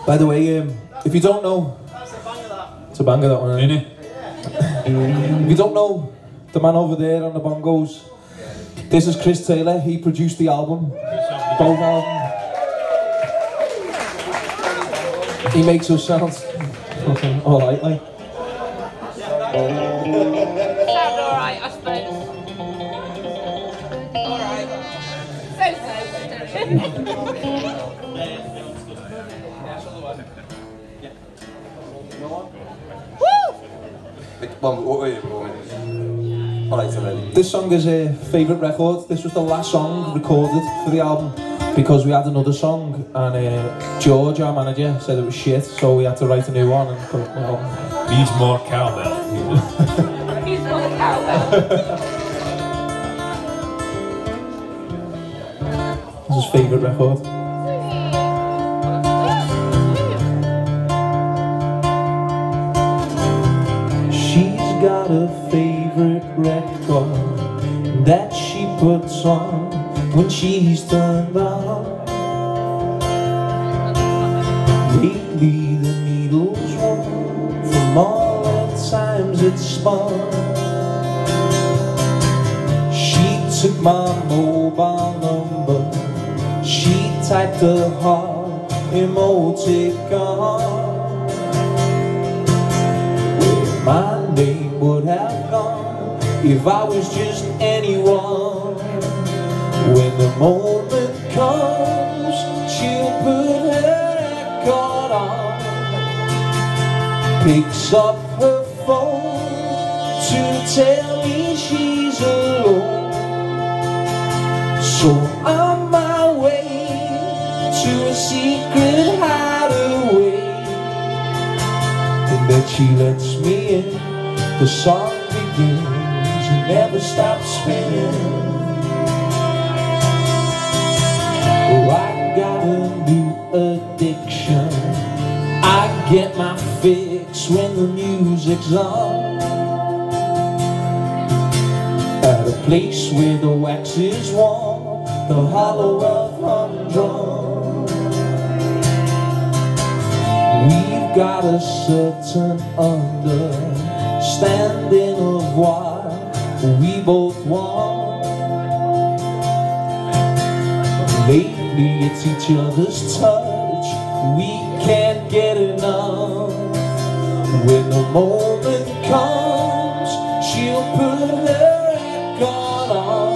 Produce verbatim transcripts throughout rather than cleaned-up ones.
By the way, um, if you don't know, it's a banger that one, isn't it? If you don't know the man over there on the bongos, this is Chris Taylor. He produced the album, both albums. He makes us sound fucking alright, like. Sound alright, I suppose. Alright. This song is a favourite record. This was the last song recorded for the album because we had another song and uh, George, our manager, said it was shit, so we had to write a new one and put it on the album. Needs more cowbell. Needs more cowbell. This is his favourite record. She's got a favourite record that she puts on when she's turned on. Lately the needle's worn from all the times it's spun. She took my mobile number, she typed a heart emoticon. Where my name would have gone if I was just anyone. When the moment comes, she'll put her record on, picks up her phone to tell me she's alone. So on my way to a secret hideaway, and then she lets me in. The song begins and never stops spinning. Oh, I got a new addiction. I get my fix when the music's on. At a place where the wax is warm, the hollow of humdrum. We've got a certain understanding of what we both want. Lately it's each other's touch, we can't get enough. When the moment comes, she'll put her record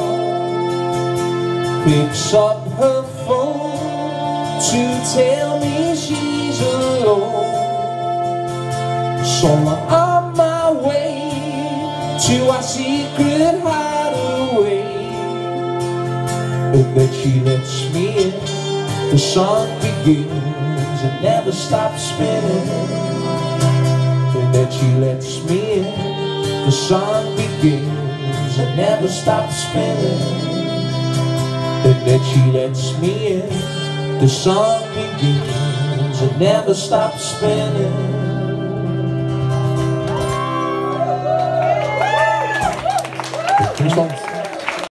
on, picks up her phone to tell me she's alone. So I'm on my way to our secret hideaway, and then she lets me in. The song begins and never stops spinning. And then she lets me in. The song begins and never stops spinning. And then she lets me in. The song begins and never stops spinning. This one's